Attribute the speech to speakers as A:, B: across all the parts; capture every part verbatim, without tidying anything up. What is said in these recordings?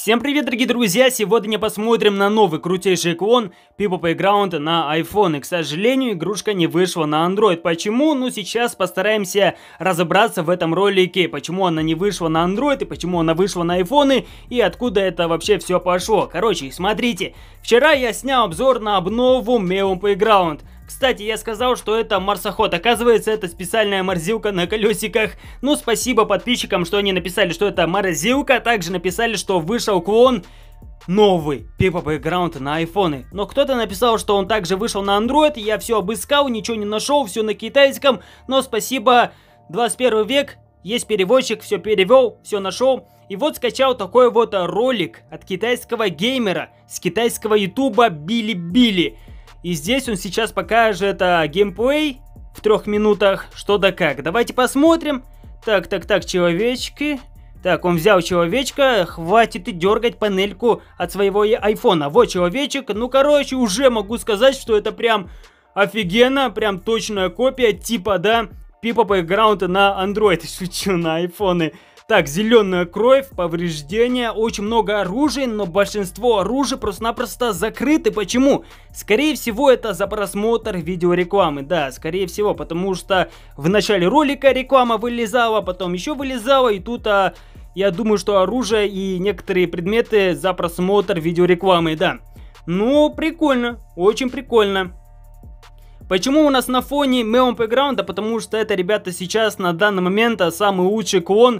A: Всем привет, дорогие друзья! Сегодня посмотрим на новый крутейший клон People Playground на iPhone. И, к сожалению, игрушка не вышла на Android. Почему? Ну, сейчас постараемся разобраться в этом ролике. Почему она не вышла на Android и почему она вышла на iPhone и откуда это вообще все пошло. Короче, смотрите. Вчера я снял обзор на обнову Meow Playground. Кстати, я сказал, что это марсоход. Оказывается, это специальная морзилка на колесиках. Ну, спасибо подписчикам, что они написали, что это морзилка. Также написали, что вышел клон новый People Playground на айфоны. Но кто-то написал, что он также вышел на Android. Я все обыскал, ничего не нашел, все на китайском. Но спасибо, двадцать первый век, есть переводчик, все перевел, все нашел. И вот скачал такой вот ролик от китайского геймера с китайского ютуба Билибили. И здесь он сейчас покажет а, геймплей в трех минутах, что да как. Давайте посмотрим. Так, так, так, человечки. Так, он взял человечка. Хватит и дергать панельку от своего айфона. Вот человечек. Ну, короче, уже могу сказать, что это прям офигенно. Прям точная копия типа, да, People Playground на Android. Шучу, на айфоны. Так, зеленая кровь, повреждения, очень много оружия, но большинство оружия просто-напросто закрыты. Почему? Скорее всего, это за просмотр видеорекламы. Да, скорее всего, потому что в начале ролика реклама вылезала, потом еще вылезала, и тут, а, я думаю, что оружие и некоторые предметы за просмотр видеорекламы, да. Ну, прикольно, очень прикольно. Почему у нас на фоне Meow Playground? Потому что это, ребята, сейчас на данный момент самый лучший клон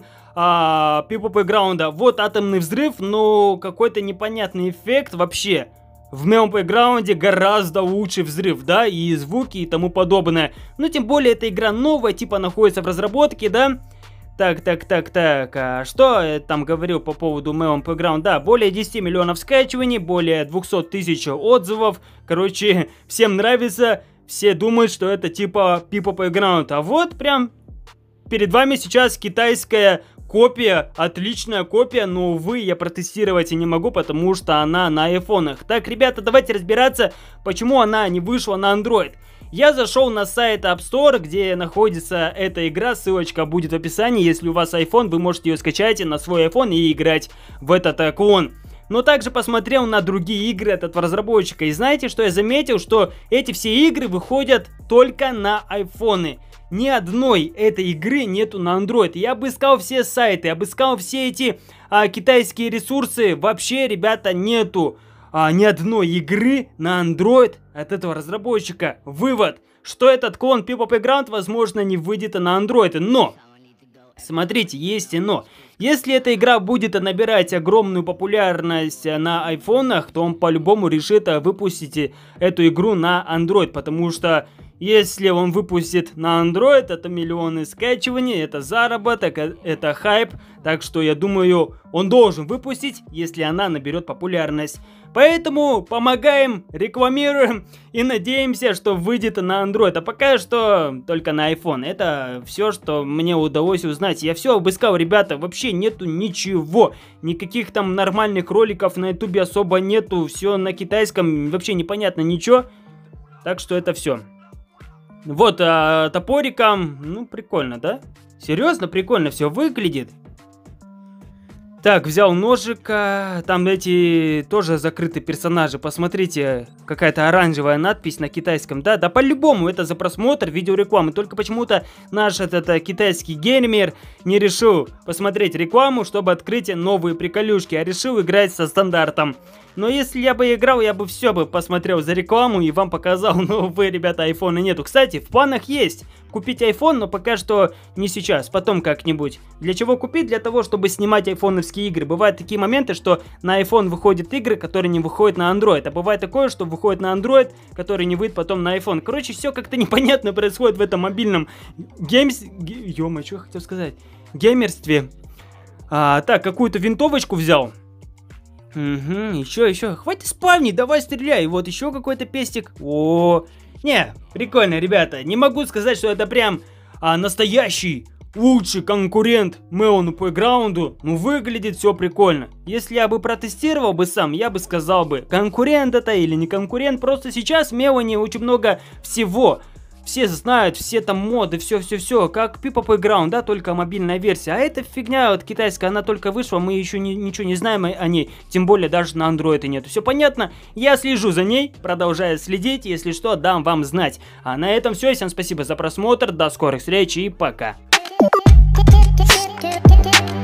A: а, People Playground. Вот атомный взрыв, но какой-то непонятный эффект вообще. В Meow Playground гораздо лучший взрыв, да, и звуки и тому подобное. Ну, тем более, эта игра новая, типа находится в разработке, да. Так, так, так, так, а что я там говорил по поводу Meow Playground? Да, более десяти миллионов скачиваний, более двухсот тысяч отзывов. Короче, всем нравится. Все думают, что это типа People Playground. А вот прям перед вами сейчас китайская копия, отличная копия, но, увы, я протестировать и не могу, потому что она на айфонах. Так, ребята, давайте разбираться, почему она не вышла на Android. Я зашел на сайт App Store, где находится эта игра, ссылочка будет в описании. Если у вас iPhone, вы можете ее скачать на свой iPhone и играть в этот клон. Но также посмотрел на другие игры от этого разработчика. И знаете, что я заметил? Что эти все игры выходят только на айфоны. Ни одной этой игры нету на Android. Я обыскал все сайты, обыскал все эти а, китайские ресурсы. Вообще, ребята, нету а, ни одной игры на Android от этого разработчика. Вывод, что этот клон People Playground, возможно, не выйдет на Android. Но, смотрите, есть и но. Если эта игра будет набирать огромную популярность на айфонах, то он по-любому решит выпустить эту игру на Android, потому что если он выпустит на Android, это миллионы скачиваний, это заработок, это хайп, так что я думаю, он должен выпустить, если она наберет популярность. Поэтому помогаем, рекламируем и надеемся, что выйдет на Android. А пока что только на iPhone. Это все, что мне удалось узнать. Я все обыскал, ребята. Вообще нету ничего. Никаких там нормальных роликов на ютубе особо нету. Все на китайском. Вообще непонятно ничего. Так что это все. Вот а, топориком. Ну, прикольно, да? Серьезно, прикольно все выглядит. Так, взял ножика, там эти тоже закрытые персонажи, посмотрите, какая-то оранжевая надпись на китайском, да, да по-любому это за просмотр видеорекламы, только почему-то наш этот, этот китайский геймер не решил посмотреть рекламу, чтобы открыть новые приколюшки, а решил играть со стандартом. Но если я бы играл, я бы все бы посмотрел за рекламу и вам показал, но вы, ребята, айфона нету. Кстати, в планах есть купить iPhone, но пока что не сейчас, потом как-нибудь. Для чего купить? Для того, чтобы снимать айфоновские игры. Бывают такие моменты, что на iPhone выходят игры, которые не выходят на Android. А бывает такое, что выходит на Android, который не выйдет потом на iPhone. Короче, все как-то непонятно происходит в этом мобильном геймс... Ё-моё, что я хотел сказать? Геймерстве. А, так, какую-то винтовочку взял. Угу, еще, еще. Хватит спавнить, давай стреляй. Вот еще какой-то пестик. О, не, прикольно, ребята. Не могу сказать, что это прям а, настоящий лучший конкурент Meow Playground. Ну, выглядит все прикольно. Если я бы протестировал бы сам, я бы сказал бы, конкурент это или не конкурент. Просто сейчас в Meow очень много всего. все знают, все там моды, все-все-все, как People Playground, да, только мобильная версия. А эта фигня вот китайская, она только вышла, мы еще не, ничего не знаем о ней, тем более даже на андроиде нету. Все понятно? Я слежу за ней, продолжаю следить, если что, дам вам знать. А на этом все, всем спасибо за просмотр, до скорых встреч и пока.
B: Thank you.